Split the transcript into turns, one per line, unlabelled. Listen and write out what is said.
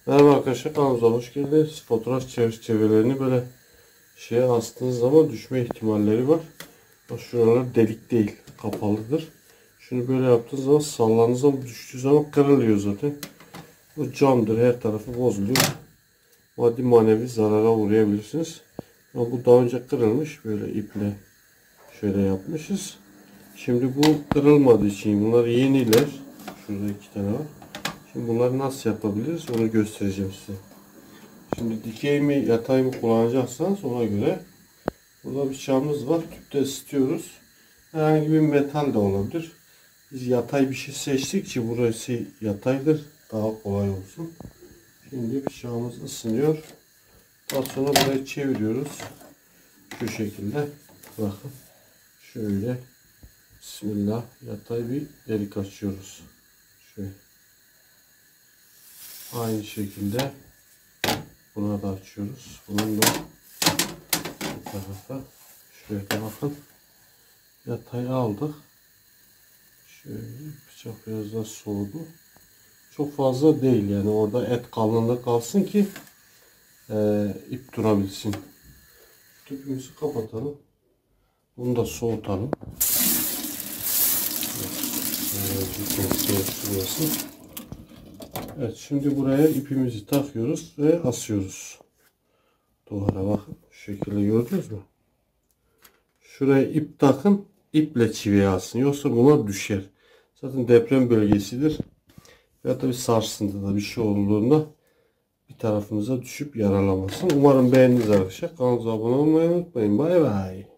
Merhaba arkadaşlar, kanalımıza hoş geldiniz. Fotoğraf çevrelerini böyle şeye astığınız zaman düşme ihtimalleri var. Bak, şuralar delik değil, kapalıdır. Şunu böyle yaptığınız zaman sallandığınız zaman düştüğü zaman kırılıyor zaten. Bu camdır, her tarafı bozuluyor. Maddi manevi zarara uğrayabilirsiniz. Ama bu daha önce kırılmış, böyle iple şöyle yapmışız. Şimdi bu kırılmadığı için bunlar yeniler. Şurada 2 tane var. Şimdi bunları nasıl yapabiliriz onu göstereceğim size. Şimdi dikey mi yatay mı kullanacaksanız ona göre. Burada bıçağımız var. Tüpte ısıtıyoruz. Herhangi bir metal de olabilir. Biz yatay bir şey seçtik ki burası yataydır. Daha kolay olsun. Şimdi bıçağımız ısınıyor. Daha sonra burayı çeviriyoruz. Şu şekilde. Bakın. Şöyle. Bismillah. Yatay bir delik açıyoruz. Şöyle. Aynı şekilde buna da açıyoruz. Bunun da bu tarafa şöyle bakın. Yatayı aldık. Şöyle bıçak biraz daha soğudu. Çok fazla değil yani, orada et kalınlığı kalsın ki ip durabilsin. Tüpümüzü kapatalım. Bunu da soğutalım. Evet, şimdi buraya ipimizi takıyoruz ve asıyoruz. Duvara bakın. Şu şekilde gördünüz mü? Şuraya ip takın. İple çiviye asın. Yoksa bunlar düşer. Zaten deprem bölgesidir. Ya da bir sarsıntıda bir şey olduğunda bir tarafınıza düşüp yaralamasın. Umarım beğendiniz arkadaşlar. Kanalımıza abone olmayı unutmayın. Bay bay.